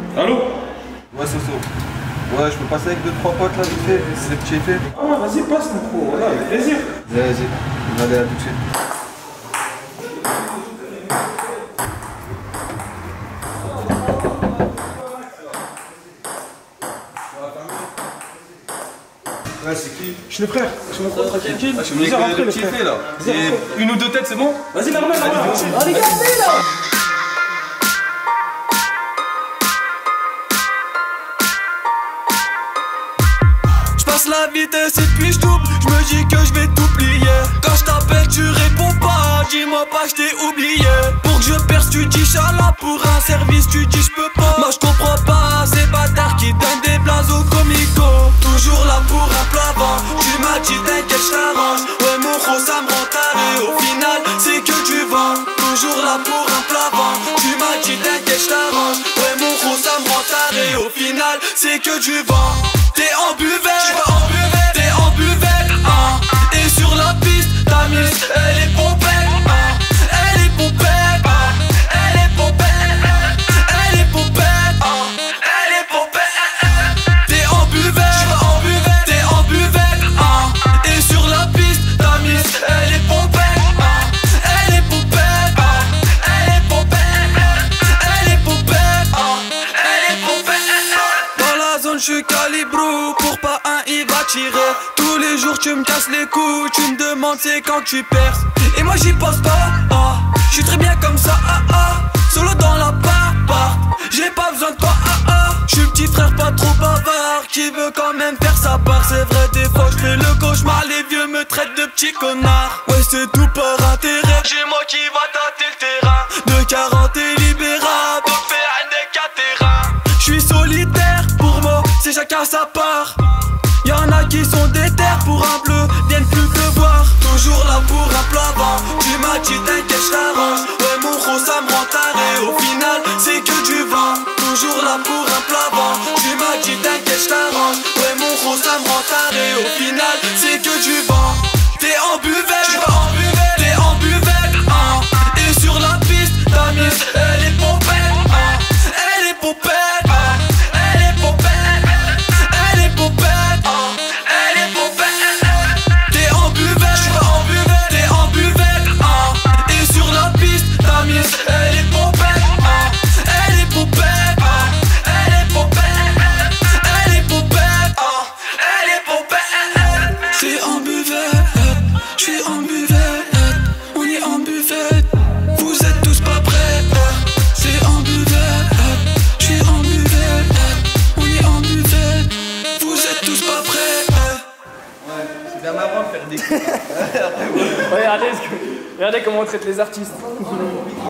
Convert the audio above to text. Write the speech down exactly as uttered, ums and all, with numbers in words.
Allô? Ouais, Soso. Ouais, je peux passer avec deux trois potes là, vite fait, c'est des petits effets. Ah, vas-y, passe mon pro, voilà, avec plaisir. Vas-y, vas-y. On va aller à tout de suite. Ouais, c'est qui? Je suis le frère. Je suis le frère tranquille. Ah, je suis venu avec le petit effet là. Et une ou deux têtes, c'est bon? Vas-y, normal, normal. Oh, les gars, là! J'passe la vitesse et puis j'double, j'me dis que j'vais t'oublier. Quand j't'appelle tu réponds pas, dis-moi pas que j't'ai oublié. Pour que je perce tu dis chala, pour un service tu dis j'peux pas. Moi j'comprends pas ces bâtards qui donnent des blazes au comico. Toujours là pour un plat-vent, tu m'as dit t'inquiète j't'arrange. Ouais mon gros ça me rend taré, au final c'est que du vent. Toujours là pour un plat-vent, tu m'as dit t'inquiète j't'arrange. Ouais mon gros ça me rend taré, au final c'est que du vent. T'es en buvette, en buvette, t'es en buvette, hein. Et sur la piste, ta mise, elle est pompette, hein. Elle est pompette, hein. Elle est pompette, elle est pompette, hein. Elle est pompette. T'es en buvette, en buvette, t'es en buvette, hein. Et sur la piste, ta mise, elle est pompette, hein. Elle est pompette, hein. Elle est pompette, elle est pompette, hein. Elle est pompette. Dans la zone, je suis calibré. Pour pas un il va tirer. Tous les jours tu me casses les couilles. Tu me demandes c'est quand tu perces. Et moi j'y pense pas, ah. J'suis très bien comme ça, ah ah. Solo dans la part, j'ai pas besoin de toi, ah ah. J'suis petit frère pas trop bavard, qui veut quand même faire sa part. C'est vrai des fois j'fais le cauchemar. Les vieux me traitent de petit connard. Ouais c'est tout par intérêt. J'ai moi qui va tâter le terrain. De quarante et libérable, de faire un des quatre terrains. J'suis solitaire pour moi, c'est chacun sa part. Y'en a qui sont déter pour un bleu, viennent plus te voir. Toujours là pour un plat-vent, tu m'as dit t'inquiète j't'arrange. Ouais mon gros ça me rend taré, au final c'est que du vent. Toujours là pour un plat-vent, tu m'as dit t'inquiète j't'arrange. Ouais mon gros ça me rend taré, au final c'est que du vent. T'es en buvette, en buvette, t'es en buvette, hein. Et sur la piste, ta mise, elle est pompette, hein. Elle est pompette. C'est bien marrant de faire des coups. Regardez, regardez comment on traite les artistes.